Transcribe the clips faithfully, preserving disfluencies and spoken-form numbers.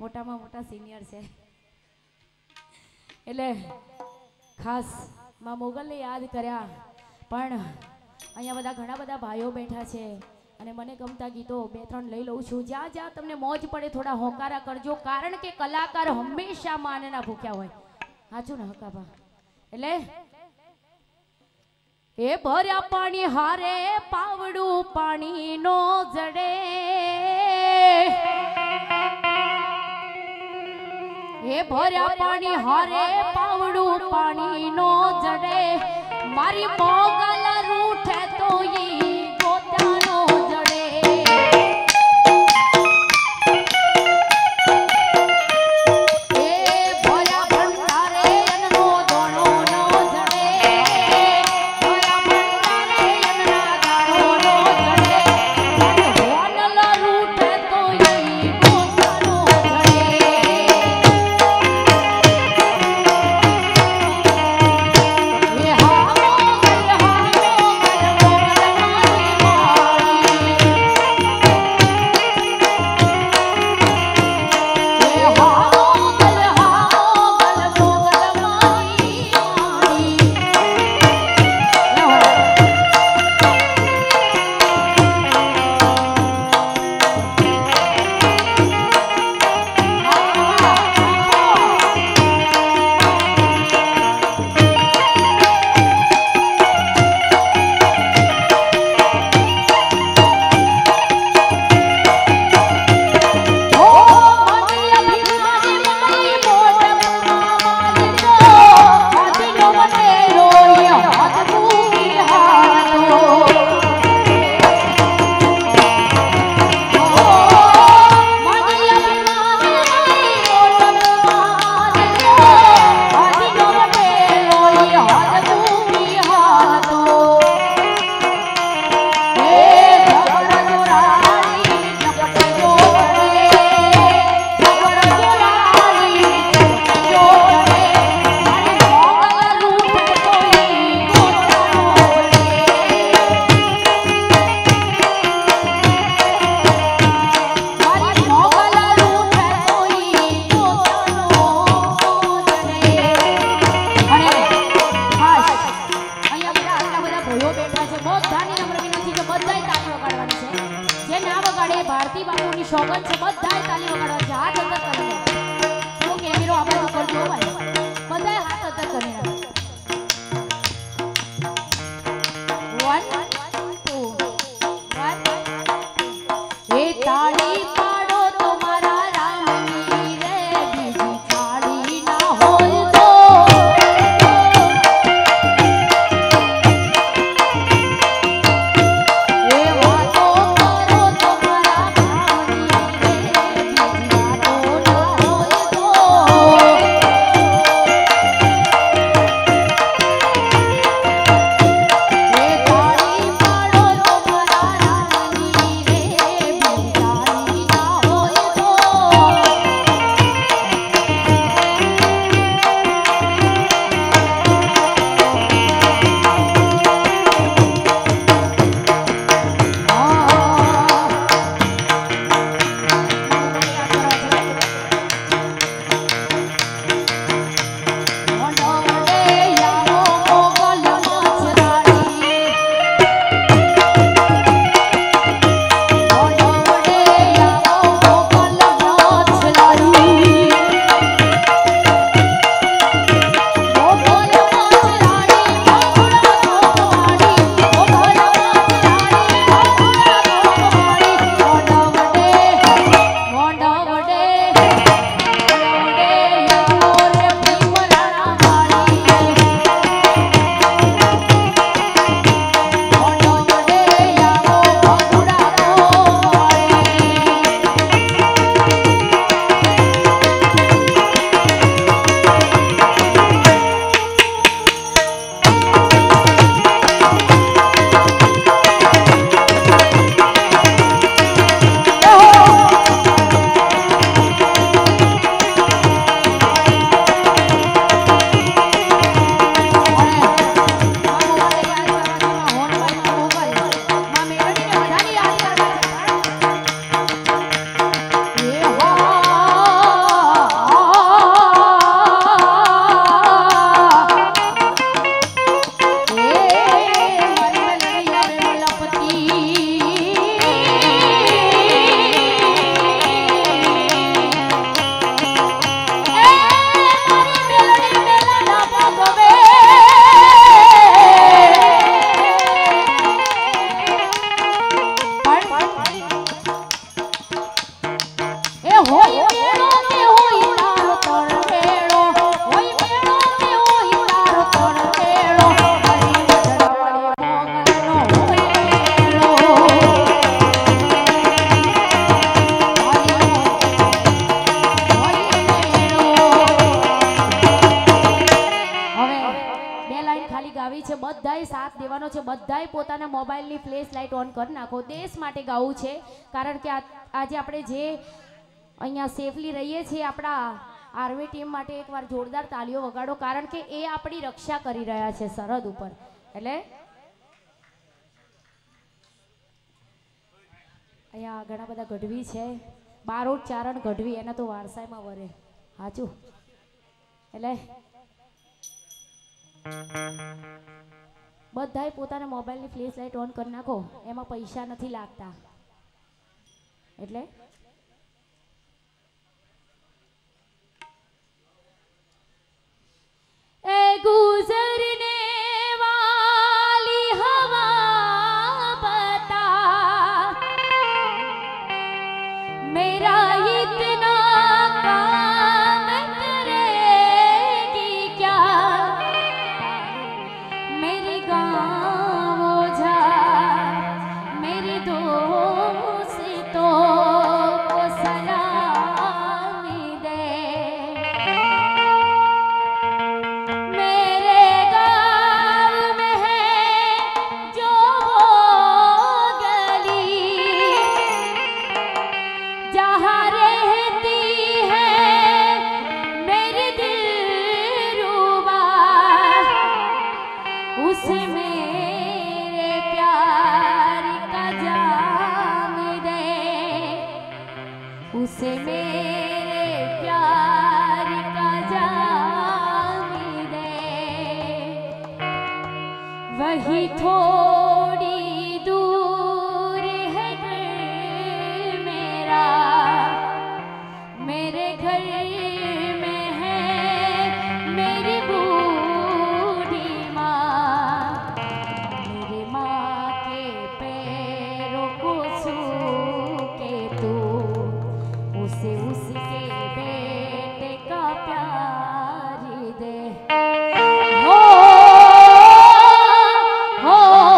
મોટામાં મોટા સિનિયર છે એટલે ખાસ માં મોગલને યાદ કર્યા પણ અહીંયા બધા ઘણા બધા ભાઈઓ બેઠા છે અને મને ગમતા ગીતો બે ત્રણ લઈ લઉં છું જ્યાં જ્યાં તમને મોજ પડે થોડા હોકારા કરજો કારણ કે કલાકાર હંમેશા માનના ભૂખ્યા હોય સાચું ને હકાબા એટલે એ ભર્યા પાણી હારે પાવડું પાણી નો જડે એ ભર્યા પાણી હારે પાવડું પાણી નો જડે મારી મોગલ રૂઠે તો ઈ ગોતાનો જડે એ ભર્યા ભંડારે એનો દોણો નો જડે ભર્યા ભંડારે એના દાણો નો જડે હોનલ રૂઠે તો ઈ ગોતાનો જડે એ હા મોગલ હા મોગલ મોગલ બધાએ સાથ દેવાનો છે, બધાએ પોતાના મોબાઈલની ફ્લેશ લાઇટ ઓન કરી નાખો. દેશ માટે ગાવું છે, કારણ કે આજે આપણે જે અહીંયા સેફલી રહીએ છીએ, આપણા આર્મી ટીમ માટે એકવાર જોરદાર તાલીઓ વગાડો, કારણ કે એ આપણી રક્ષા કરી રહ્યા છે સરહદ ઉપર. એટલે અહીંયા ઘણા બધા ગઢવી છે, બારોટ ચારણ ગઢવી, એના તો વારસાઈમાં વરે સાચું. એટલે બધાએ પોતાના મોબાઈલની ફ્લેશ લાઇટ ઓન કરી નાખો, એમાં પૈસા નથી લાગતા. એટલે ए गुजरने वाली हवा बता मेरा इतना काम करेगी क्या मेरे गाँव जा मेरे दोस्तों को सलामी दे उसे मेरे प्यार का जाम दे वही थोड़ी दूर है घर मेरा मेरे घर में है मेरी बूढ़ी माँ मेरी माँ के पैरों को छू के तू उसे उसके बेटे का प्यार दे. हो हो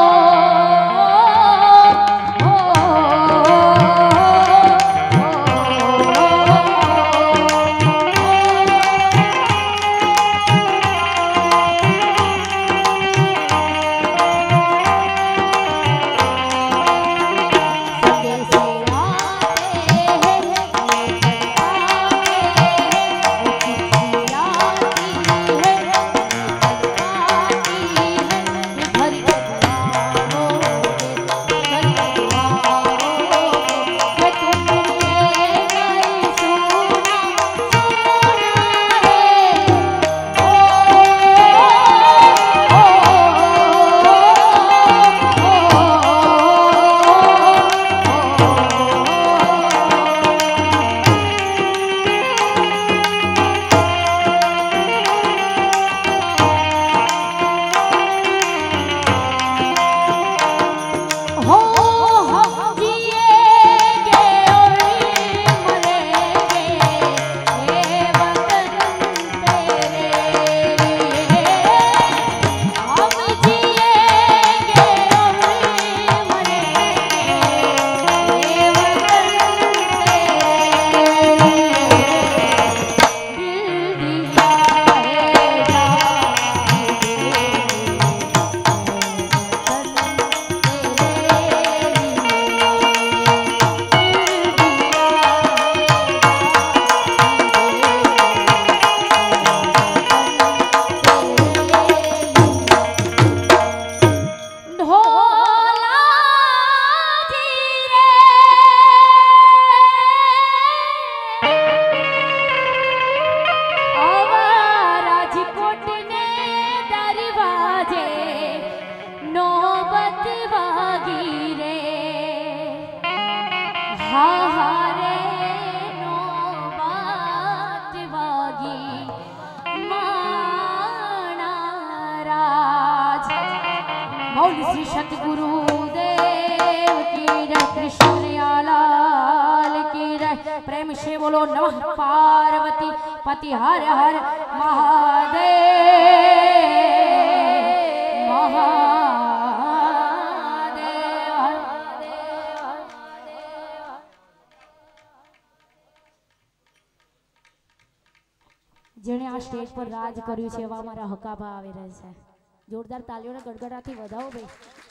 श्री सतगुरु देव की जय, कृष्ण लाल की जय. प्रेम से बोलो नमः पार्वती पति हर हर महादेव महादेव. જેણે આ સ્ટેજ પર રાજ કર્યું છે એવા અમારા હકાભા આવી રહ્યા છે. જોરદાર તાલીઓના ગડગડાથી વધાવો ભાઈ.